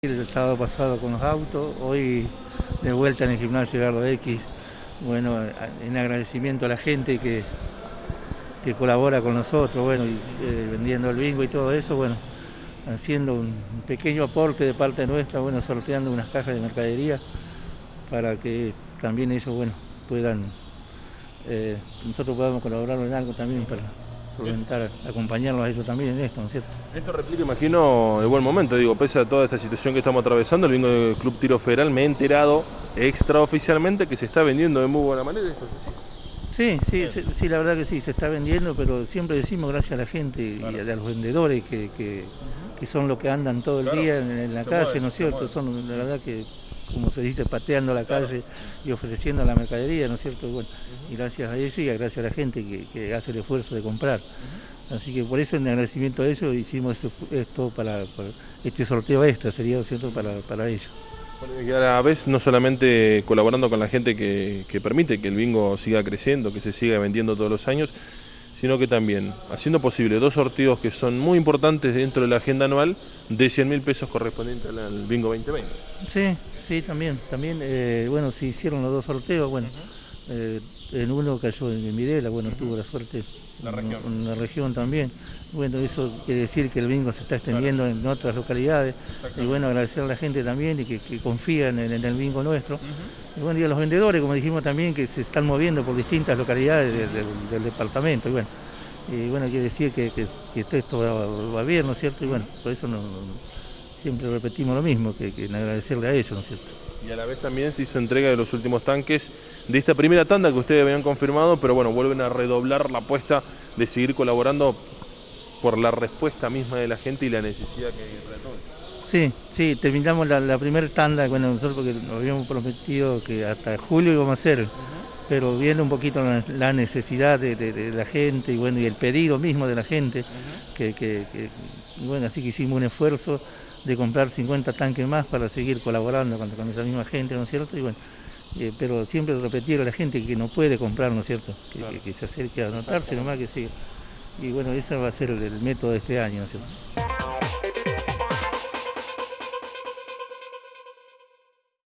El sábado pasado con los autos, hoy de vuelta en el gimnasio Gardo X, bueno, en agradecimiento a la gente que colabora con nosotros, bueno, vendiendo el bingo y todo eso, bueno, haciendo un pequeño aporte de parte nuestra, bueno, sorteando unas cajas de mercadería para que también ellos, bueno, puedan, nosotros podamos colaborar en algo también para solventar, acompañarlos a ellos también en esto, ¿no es cierto? Esto replica, imagino, el buen momento, digo, pese a toda esta situación que estamos atravesando, el bingo del Club Tiro Federal me he enterado extraoficialmente que se está vendiendo de muy buena manera. ¿Esto es así? Sí, la verdad que sí, se está vendiendo, pero siempre decimos gracias a la gente y a los vendedores que son los que andan todo el día en la calle, ¿no es cierto? Son, la verdad que, como se dice, pateando la calle y ofreciendo la mercadería, ¿no es cierto? Bueno, y gracias a ellos y gracias a la gente que hace el esfuerzo de comprar. Así que por eso, en agradecimiento a ellos, hicimos esto para este sorteo extra, sería, ¿no es cierto?, para ellos. Bueno, y a la vez no solamente colaborando con la gente que permite que el bingo siga creciendo, que se siga vendiendo todos los años, sino que también haciendo posible dos sorteos que son muy importantes dentro de la agenda anual de 100.000 pesos correspondientes al bingo 2020. Sí, también, bueno, se hicieron los dos sorteos, bueno, en uno cayó en Videla, bueno, tuvo la suerte en la región también. Bueno, eso quiere decir que el bingo se está extendiendo en otras localidades. Y bueno, agradecer a la gente también y que confían en el bingo nuestro. Y bueno, y a los vendedores, como dijimos también, que se están moviendo por distintas localidades del departamento. Y bueno, quiere decir que esto va bien, ¿no es cierto? Y bueno, por eso siempre repetimos lo mismo, que en agradecerle a ellos, ¿no es cierto? Y a la vez también se hizo entrega de los últimos tanques de esta primera tanda que ustedes habían confirmado, pero bueno, vuelven a redoblar la apuesta de seguir colaborando por la respuesta misma de la gente y la necesidad que hay detrás de todo. Sí, terminamos la primera tanda, bueno, nosotros porque nos habíamos prometido que hasta julio íbamos a hacer, pero viendo un poquito la necesidad de la gente y bueno, y el pedido mismo de la gente, bueno, así que hicimos un esfuerzo de comprar 50 tanques más para seguir colaborando con esa misma gente, ¿no es cierto? Y bueno, pero siempre repetir a la gente que no puede comprar, ¿no es cierto? Que se acerque a anotarse nomás que sí. Y bueno, ese va a ser el método de este año, ¿no es cierto?